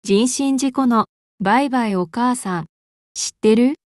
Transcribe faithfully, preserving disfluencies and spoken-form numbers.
人身事故のバイバイお母さん、知ってる？